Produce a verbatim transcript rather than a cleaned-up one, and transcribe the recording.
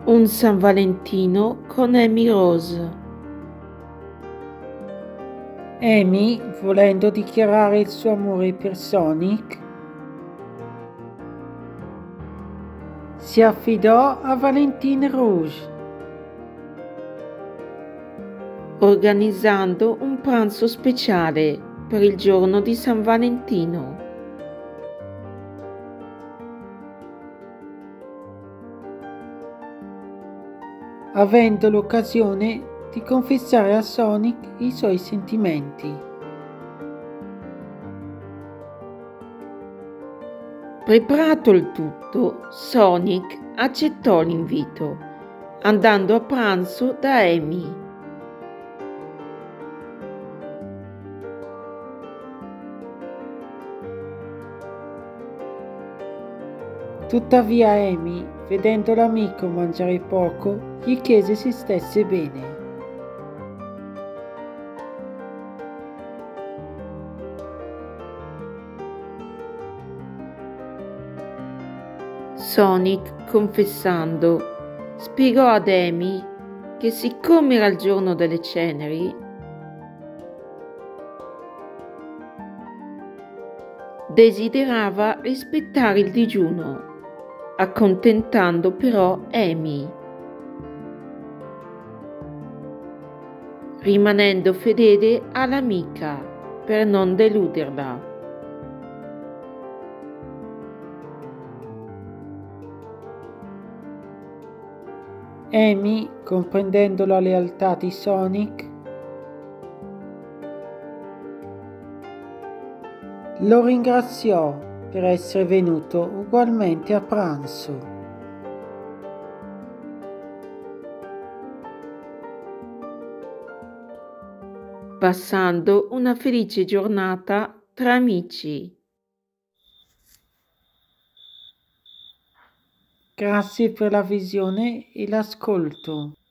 Un San Valentino con Amy Rose. Amy, volendo dichiarare il suo amore per Sonic, si affidò a Valentine Rouge, organizzando un pranzo speciale per il giorno di San Valentino. avendo l'occasione di confessare a Sonic i suoi sentimenti. Preparato il tutto, Sonic accettò l'invito, andando a pranzo da Amy. Tuttavia Amy, vedendo l'amico mangiare poco, gli chiese se stesse bene. Sonic, confessando, spiegò ad Amy che siccome era il giorno delle ceneri, desiderava rispettare il digiuno, accontentando però Amy, rimanendo fedele all'amica per non deluderla. Amy, comprendendo la lealtà di Sonic, lo ringraziò per essere venuto ugualmente a pranzo. Passando una felice giornata tra amici. Grazie per la visione e l'ascolto.